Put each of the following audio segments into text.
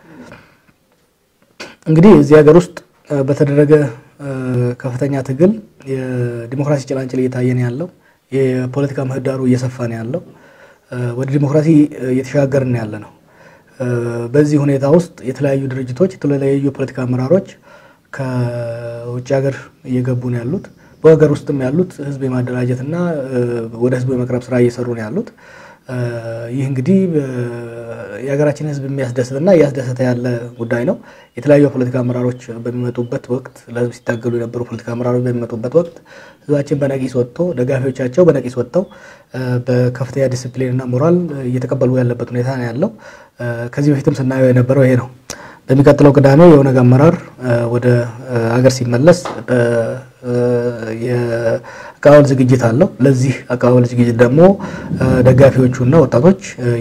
እንግዲህ እዚህ ሀገር ውስጥ በተደረገ ከፍተኛ ትግል የዲሞክራሲ ጭላንጭል እየታየ ነው ያለው የፖለቲካ ምህዳሩ እየሰፋ ነው ያለው ወደ ዲሞክራሲ እየተሻገርን ነው ያለነው በዚህ ሁኔታ ውስጥ የተለያዩ ድርጅቶች የተለያዩ ፖለቲካ አመራሮች ከውጭ ሀገር እየገቡ ነው ያሉት በሀገር ውስጥም ያሉት ህዝብ የማደራጀትና ወደ ህዝብ የመቅረብ ስራ እየሰሩ ነው ያሉት ይህ እንግዲህ የሀገራችን ህዝብ የሚያስደስትና ያስደሰተ ያለ ጉዳይ ነው የተለያዩ ፖለቲካ አመራሮች በሚመጡበት ወቅት ለህዝብ ሲታገሉ የነበሩ ፖለቲካ አመራሮች በሚመጡበት ወቅት ህዝባችን በነቂስ ወጥቶ ደጋፊዎቻቸው በነቂስ ወጥተው በከፍተኛ ዲሲፕሊንና ሞራል እየተቀበሉ ያለበት ሁኔታ ነው ያለው ከዚህ በፊትም ስናየው የነበረው ይሄ ነው በሚቀጥለው ቅዳሜ የኦነግ አመራር ወደ ሀገር ሲመለስ የአቀባበል ዝግጅት አለው ለዚህ አቀባበል ዝግጅት ደግሞ ደጋፊዎቹና ወጣቶች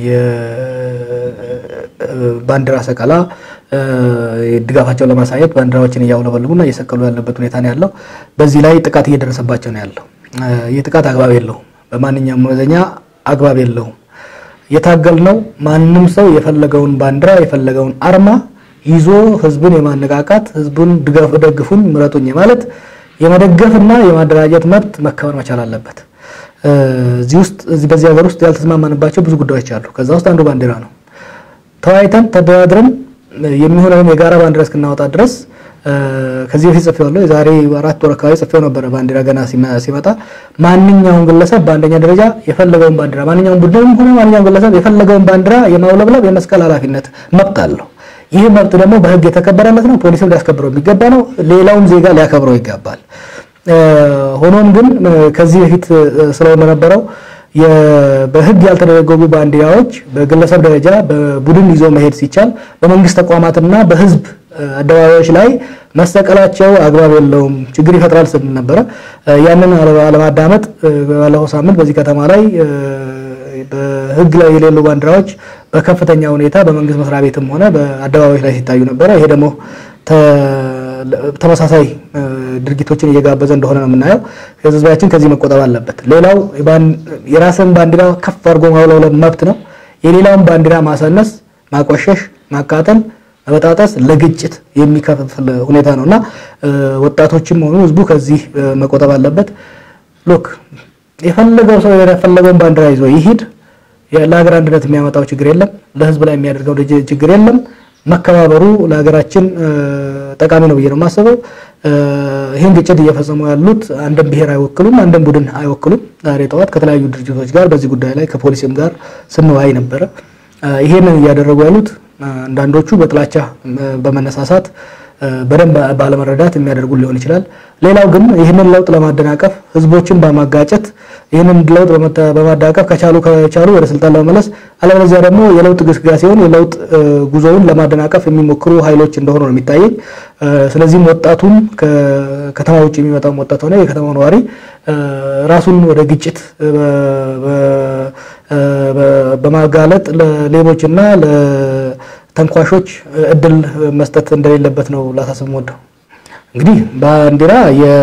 የባንዲራ ሰቀላ ድጋፋቸውን ለማሳየት ባንዲራዎችን ያውለበልቡና እየሰቀሉ ያለበት ሁኔታ ነው ያለው በዚህ ላይ ጥቃት እየደረሰባቸው ነው ያለው የጥቃት አግባብ የለውም በማንኛውም መዘኛ አግባብ የለውም የታገልነው ማንንም ሰው የፈለገውን ባንዲራ የፈለገውን አርማ ይዞ ህዝብን የማነቃቃት ህዝቡን ደግፉን ምረጡኝ ማለት የመደገፍና የማደራጀት መብት መከበር መቻል አለበት እዚህ በዚህ ሀገር ውስጥ ያልተስማማንባቸው ብዙ ጉዳዮች አሉ ከዛ ውስጥ አንዱ ባንዲራ ነው ተዋይተን ተደራድረን የሚሆነውን የጋራ ባንዲራ እስከናወጣ ድረስ ከዚህ በፊት ጽፌዋለሁ የዛሬ 4 ወር አካባቢ ጽፌው ነበር ባንዲራ ገና ሲመጣ ማንኛውም ግለሰብ በአንደኛ ደረጃ የፈለገውን ባንዲራ ማንኛውም ቡድንም ሆነ ማንኛውም ግለሰብ የፈለገውን ባንዲራ የማውለብለብ የመስቀል ኃላፊነት መብት አለው ይህ መብት ደግሞ በህግ የተከበረለት ነው ፖሊስም ሊያስከብረው የሚገባ ነው ሌላውም ዜጋ ሊያከብረው ይገባል ሆኖም ግን ከዚህ በፊት ስለነበረው በህግ ያልተደረገው ባንዲራዎች በግለሰብ ደረጃ በቡድን ይዞ መሄድ ሲቻል በመንግስት ተቋማትና በህዝብ አደባባዮች ላይ መሰቀላቸው አግባብ የለውም ችግር ይፈጥራል ስል ነበር ያንን አለማዳመጥ ባለፈው ሳምንት በዚህ ከተማ ላይ በህግ ላይ የሌሉ ባንዲራዎች በከፍተኛ ሁኔታ በመንግስት መስሪያ ቤትም ሆነ በአደባባዮች ላይ ሲታዩ ነበር ይሄ ደግሞ ተመሳሳይ ድርጊቶችን እየጋበዘ እንደሆነ ነው የምናየው ህዝባችን ከዚህ መቆጠብ አለበት ሌላው የራስን ባንዲራ ከፍ አድርጎ ማውለብለብ መብት ነው የሌላውን ባንዲራ ማሳነስ ማቆሸሽ ማቃጠል መበጣጠስ ለግጭት የሚከፍል ሁኔታ ነውና ወጣቶችም ሆኑ ህዝቡ ከዚህ መቆጠብ አለበት ሎክ የፈለገው ሰው የፈለገውን ባንዲራ ይዞ ይሄድ ለሀገር አንድነት የሚያመጣው ችግር የለም ለህዝብ ላይ የሚያደርገው ችግር የለም መከባበሩ ለሀገራችን ጠቃሚ ነው ብዬ ነው ማሰበው ይሄን ግጭት እየፈጸሙ ያሉት አንድም ብሔር አይወክሉም አንድም ቡድን አይወክሉም ዛሬ ጠዋት ከተለያዩ ድርጅቶች ጋር በዚህ ጉዳይ ላይ ከፖሊስም ጋር ስንወያይ ነበር ይሄንን ያደረጉ ያሉት አንዳንዶቹ በጥላቻ በመነሳሳት በደንብ ባለመረዳት የሚያደርጉ ሊሆን ይችላል ሌላው ግን ይሄንን ለውጥ ለማደናቀፍ ህዝቦችን በማጋጨት ይሄንን ለውጥ በማዳቀፍ ከቻሉ ወደ ስልጣን ለመመለስ አለበለዚያ ደግሞ የለውጥ ግስጋሴውን የለውጥ ጉዞውን ለማደናቀፍ የሚሞክሩ ኃይሎች እንደሆነ ነው የሚታየኝ ስለዚህ ወጣቱም ከከተማ ውጭ የሚመጣው ወጣት ሆነ የከተማው ነዋሪ ራሱን ወደ ግጭት በማጋለጥ ለሌቦችና ለተንኳሾች እድል መስጠት እንደሌለበት ነው ላሳስብ ወደው እንግዲህ ባንዲራ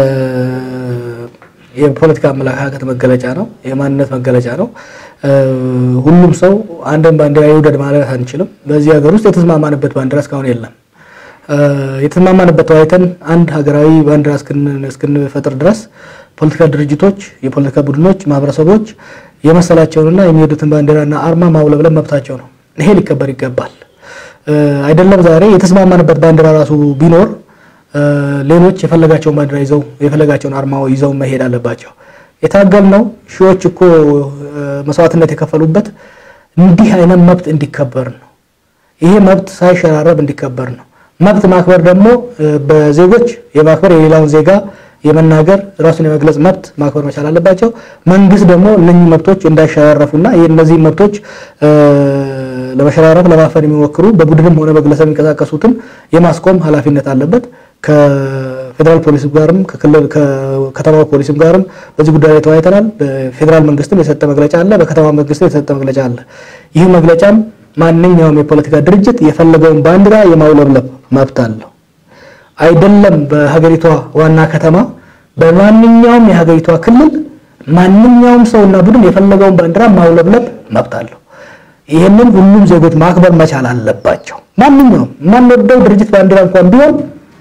የፖለቲካ አመለካከት መገለጫ ነው የማንነት መገለጫ ነው ሁሉም ሰው አንድን ባንዲራ ይወደድ ማለት አንችልም በዚህ ሀገር ውስጥ የተስማማንበት ባንዲራ እስካሁን የለም የተስማማንበት ተዋይተን አንድ ሀገራዊ ባንዲራ እስክንፈጥር ድረስ ፖለቲካ ድርጅቶች የፖለቲካ ቡድኖች ማህበረሰቦች የመሰላቸውንና የሚወዱትን ባንዲራና አርማ ማውለብለብ መብታቸው ነው ይሄ ሊከበር ይገባል አይደለም ዛሬ የተስማማንበት ባንዲራ ራሱ ቢኖር ሌሎች የፈለጋቸውን ባንዲራ ይዘው የፈለጋቸውን አርማው ይዘው መሄድ አለባቸው የታገልነው ሺዎች እኮ መስዋዕትነት የከፈሉበት እንዲህ አይነት መብት እንዲከበር ነው ይሄ መብት ሳይሸራረብ እንዲከበር ነው መብት ማክበር ደግሞ በዜጎች የማክበር የሌላውን ዜጋ የመናገር ራሱን የመግለጽ መብት ማክበር መቻል አለባቸው መንግስት ደግሞ እነኚህ መብቶች እንዳይሸራረፉና የነዚህ መብቶች ለመሸራረፍ ለማፈን የሚሞክሩ በቡድንም ሆነ በግለሰብ የሚንቀሳቀሱትን የማስቆም ኃላፊነት አለበት ከፌደራል ፖሊስ ጋርም ከከተማው ፖሊስም ጋርም በዚህ ጉዳይ ላይ ተወያይተናል በፌደራል መንግስትም የሰጠ መግለጫ አለ በከተማ መንግስትም የሰጠ መግለጫ አለ ይህ መግለጫም ማንኛውም የፖለቲካ ድርጅት የፈለገውን ባንዲራ የማውለብለብ መብት አለው አይደለም በሀገሪቷ ዋና ከተማ በማንኛውም የሀገሪቷ ክልል ማንኛውም ሰውና ቡድን የፈለገውን ባንዲራ ማውለብለብ መብት አለው ይሄንን ሁሉም ዜጎች ማክበር መቻል አለባቸው። ማንኛውም ማንወደው ድርጅት ባንዲራ እንኳን ቢሆን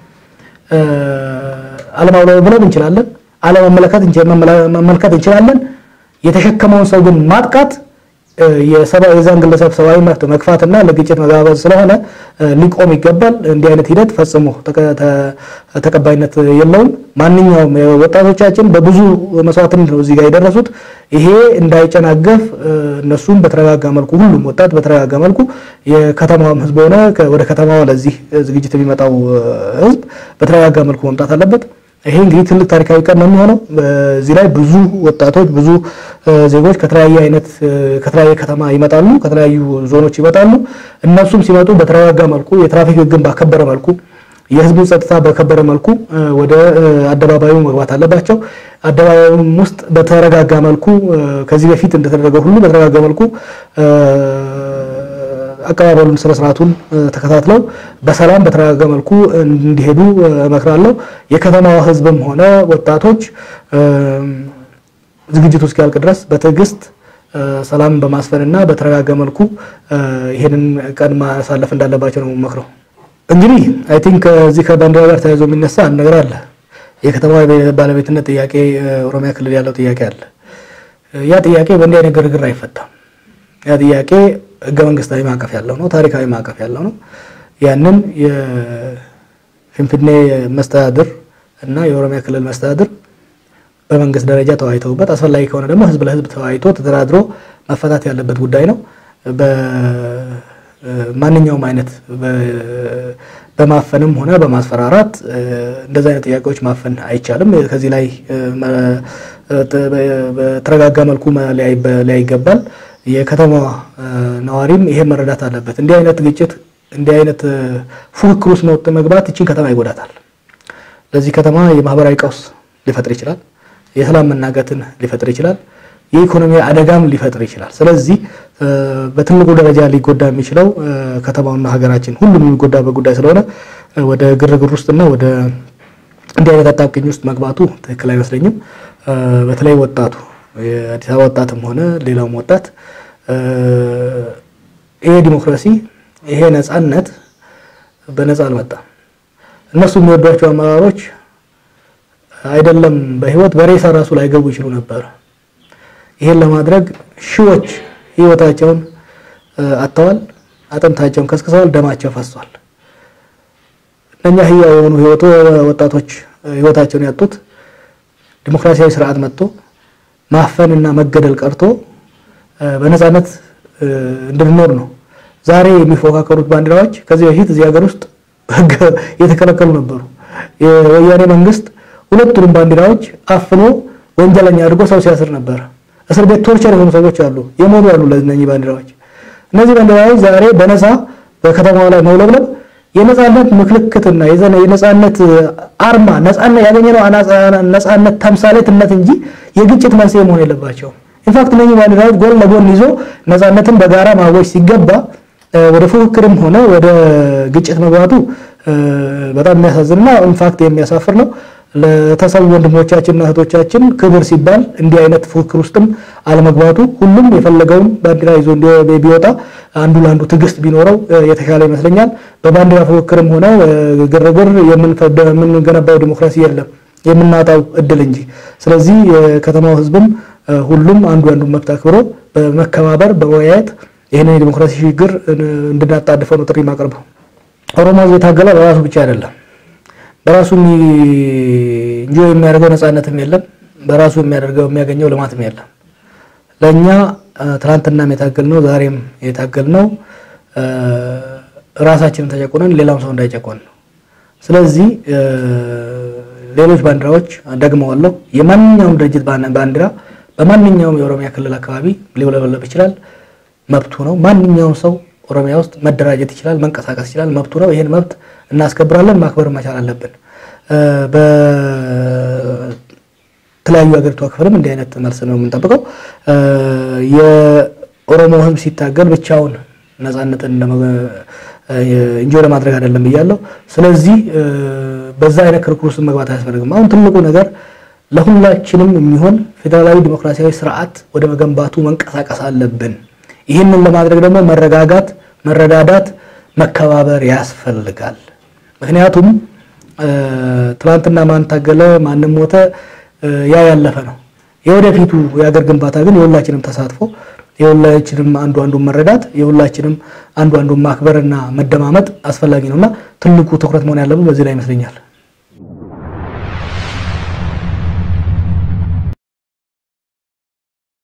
አለማውለው ብለን እንችላለን፣ አለመመለከት እንችላለን። የተሸከመውን ሰው ግን ማጥቃት የዛን ግለሰብ ሰብአዊ መብት መግፋትና ለግጭት መጋበዝ ስለሆነ ሊቆም ይገባል። እንዲህ አይነት ሂደት ፈጽሞ ተቀባይነት የለውም። ማንኛውም ወጣቶቻችን በብዙ መስዋዕትነት ነው እዚህ ጋር የደረሱት። ይሄ እንዳይጨናገፍ እነሱም በተረጋጋ መልኩ ሁሉም ወጣት በተረጋጋ መልኩ የከተማውም ህዝብ ሆነ ወደ ከተማው ለዚህ ዝግጅት የሚመጣው ህዝብ በተረጋጋ መልኩ መምጣት አለበት። ይሄ እንግዲህ ትልቅ ታሪካዊ ቀን ነው የሚሆነው። በዚህ ላይ ብዙ ወጣቶች ብዙ ዜጎች ከተለያየ ከተማ ይመጣሉ፣ ከተለያዩ ዞኖች ይመጣሉ። እነሱም ሲመጡ በተረጋጋ መልኩ የትራፊክ ህግን ባከበረ መልኩ የህዝቡን ጸጥታ በከበረ መልኩ ወደ አደባባዩ መግባት አለባቸው። አደባባዩም ውስጥ በተረጋጋ መልኩ ከዚህ በፊት እንደተደረገው ሁሉ በተረጋጋ መልኩ አቀባበሉን ስርዓቱን ተከታትለው በሰላም በተረጋጋ መልኩ እንዲሄዱ እመክራለሁ። የከተማው ህዝብም ሆነ ወጣቶች ዝግጅቱ እስኪያልቅ ድረስ በትዕግስት ሰላም በማስፈንና በተረጋጋ መልኩ ይሄንን ቀን ማሳለፍ እንዳለባቸው ነው መክረው። እንግዲህ አይ ቲንክ እዚህ ከባንዲራ ጋር ተያይዞ የሚነሳ ነገር አለ። የከተማው ባለቤትነት ጥያቄ ኦሮሚያ ክልል ያለው ጥያቄ አለ። ያ ጥያቄ በእንዲህ አይነት ግርግር አይፈታም። ያ ጥያቄ ህገ መንግስታዊ ማዕቀፍ ያለው ነው፣ ታሪካዊ ማዕቀፍ ያለው ነው። ያንን የፊንፊኔ መስተዳድር እና የኦሮሚያ ክልል መስተዳድር በመንግስት ደረጃ ተወያይተውበት አስፈላጊ ከሆነ ደግሞ ህዝብ ለህዝብ ተወያይቶ ተደራድሮ መፈታት ያለበት ጉዳይ ነው። በማንኛውም አይነት በማፈንም ሆነ በማስፈራራት እንደዛ አይነት ጥያቄዎች ማፈን አይቻልም። ከዚህ ላይ በተረጋጋ መልኩ ላይ ይገባል። የከተማ ነዋሪም ይሄ መረዳት አለበት። እንዲህ አይነት ግጭት እንዲህ አይነት ፉክክር ውስጥ መግባት እቺን ከተማ ይጎዳታል። ለዚህ ከተማ የማህበራዊ ቀውስ ሊፈጥር ይችላል፣ የሰላም መናጋትን ሊፈጥር ይችላል፣ የኢኮኖሚ አደጋም ሊፈጥር ይችላል። ስለዚህ በትልቁ ደረጃ ሊጎዳ የሚችለው ከተማውና ሀገራችን ሁሉም የሚጎዳበት ጉዳይ ስለሆነ ወደ ግርግር ውስጥና ወደ እንዲህ አይነት አጣብቂኝ ውስጥ መግባቱ ትክክል አይመስለኝም። በተለይ ወጣቱ የአዲስ አበባ ወጣትም ሆነ ሌላውም ወጣት ይሄ ዲሞክራሲ ይሄ ነፃነት በነፃ አልመጣም። እነሱ የሚወዷቸው አመራሮች አይደለም በህይወት በሬሳ ራሱ ላይ ገቡ ይችላሉ ነበር። ይሄን ለማድረግ ሺዎች ህይወታቸውን አጥተዋል፣ አጥንታቸውን ከስክሰዋል፣ ደማቸው ፈሷል። እነኛ ህያው የሆኑ ወጣቶች ህይወታቸውን ያጡት ዲሞክራሲያዊ ስርዓት መጥቶ ማፈንና መገደል ቀርቶ በነፃነት እንድንኖር ነው። ዛሬ የሚፎካከሩት ባንዲራዎች ከዚህ በፊት እዚህ ሀገር ውስጥ የተከለከሉ ነበሩ። የወያኔ መንግስት ሁለቱንም ባንዲራዎች አፍኖ ወንጀለኛ አድርጎ ሰው ሲያስር ነበር። እስር ቤት ቶርቸር የሆኑ ሰዎች አሉ፣ የሞቱ አሉ ለእነዚህ ባንዲራዎች። እነዚህ ባንዲራዎች ዛሬ በነፃ በከተማው ላይ መውለብለብ የነፃነት ምልክትና የነፃነት አርማ ነፃነት ያገኘነው ነፃነት ተምሳሌትነት እንጂ የግጭት መንስኤ መሆን የለባቸው። ኢንፋክት እነዚህ ባንዲራዎች ጎን ለጎን ይዞ ነፃነትን በጋራ ማወጅ ሲገባ ወደ ፉክክርም ሆነ ወደ ግጭት መግባቱ በጣም የሚያሳዝንና ኢንፋክት የሚያሳፍር ነው። ለተሰው ወንድሞቻችንና እህቶቻችን ክብር ሲባል እንዲህ አይነት ፉክክር ውስጥም አለመግባቱ ሁሉም የፈለገውን ባንዲራ ይዞ ቢወጣ አንዱ ለአንዱ ትግስት ቢኖረው የተሻለ ይመስለኛል። በባንዲራ ፉክክርም ሆነ ግርግር የምንገነባው ዲሞክራሲ የለም የምናጣው እድል እንጂ። ስለዚህ የከተማው ህዝብም ሁሉም አንዱ መብት አክብሮ በመከባበር በመወያየት ይሄንን የዲሞክራሲ ሽግግር እንድናጣድፈው ነው ጥሪ ማቀርበው። ኦሮሞ የታገለ በራሱ ብቻ አይደለም። በራሱ እንጂ የሚያደርገው ነፃነትም የለም፣ በራሱ የሚያገኘው ልማትም የለም። ለኛ ትናንትናም የታገልነው ዛሬም የታገልነው ራሳችንን ተጨቆነን ሌላም ሰው እንዳይጨቆን ነው። ስለዚህ ሌሎች ባንዲራዎች ደግመዋለሁ፣ የማንኛውም ድርጅት ባንዲራ በማንኛውም የኦሮሚያ ክልል አካባቢ ሊውለበለብ ይችላል፣ መብቱ ነው። ማንኛውም ሰው ኦሮሚያ ውስጥ መደራጀት ይችላል፣ መንቀሳቀስ ይችላል፣ መብቱ ነው። ይሄን መብት እናስከብራለን፣ ማክበር መቻል አለብን። በተለያዩ ሀገሪቷ ክፍልም እንዲህ አይነት መልስ ነው የምንጠብቀው። የኦሮሞ ህዝብ ሲታገል ብቻውን ነፃነትን እንጆይ ለማድረግ አይደለም ይያለው። ስለዚህ በዛ አይነት ክርክር ውስጥ መግባት አያስፈልግም። አሁን ትልቁ ነገር ለሁላችንም የሚሆን ፌደራላዊ ዲሞክራሲያዊ ስርዓት ወደ መገንባቱ መንቀሳቀስ አለብን። ይህንን ለማድረግ ደግሞ መረጋጋት መረዳዳት መከባበር ያስፈልጋል ምክንያቱም ትላንትና ማን ታገለ ማንም ሞተ ያ ያለፈ ነው የወደፊቱ ያገር ግንባታ ግን የሁላችንም ተሳትፎ የሁላችንም አንዱ መረዳት የሁላችንም አንዱ ማክበርና መደማመጥ አስፈላጊ ነውና ትልቁ ትኩረት መሆን ያለበት በዚህ ላይ ይመስለኛል